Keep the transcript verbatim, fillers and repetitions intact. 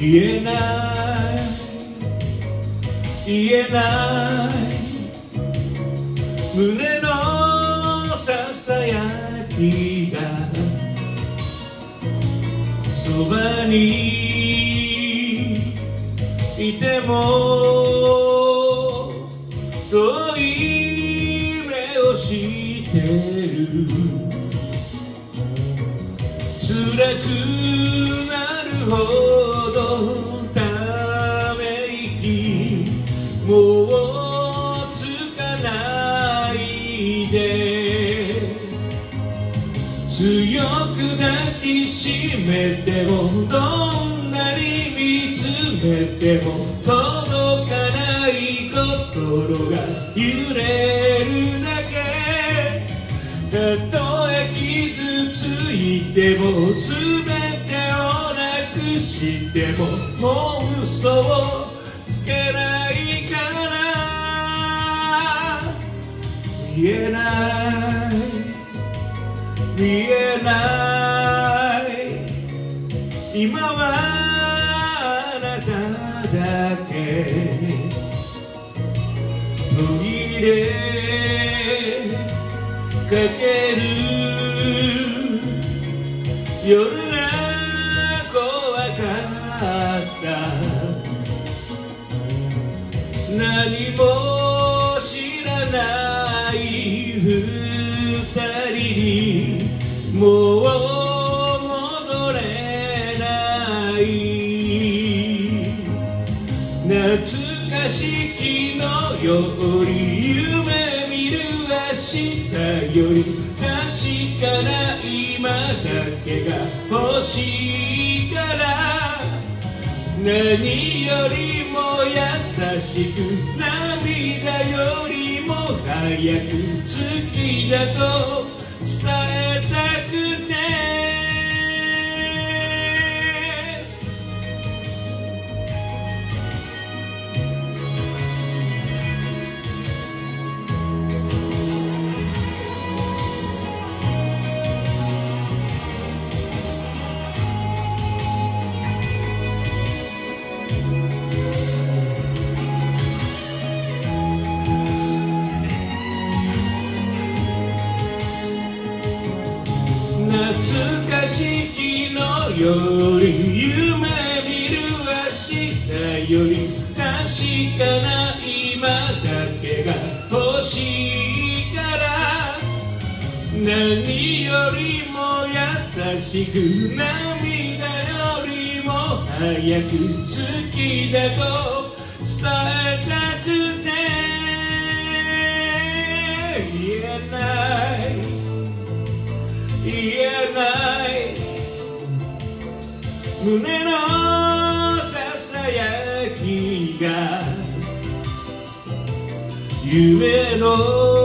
言えない言えない胸のささやきがそばにいても遠い目をしてる辛くなるほどため息もうつかないで強く抱きしめてもどんなに見つめても届かない心が揺れるだけたとえ傷ついても全てをなくしてももう嘘をつけないから言えない見えない今はあなただけ途切れかける夜が怖かった何も知らない二人にもう戻れない懐かしきのより夢見る明日より確かな今だけが欲しいから何よりも優しく涙よりも早く好きだと伝えたくて懐かしきのより夢見る明日より確かな今だけが欲しいから何よりも優しく涙よりも早く好きだと伝えたくて言えない言えない胸のささやきが夢の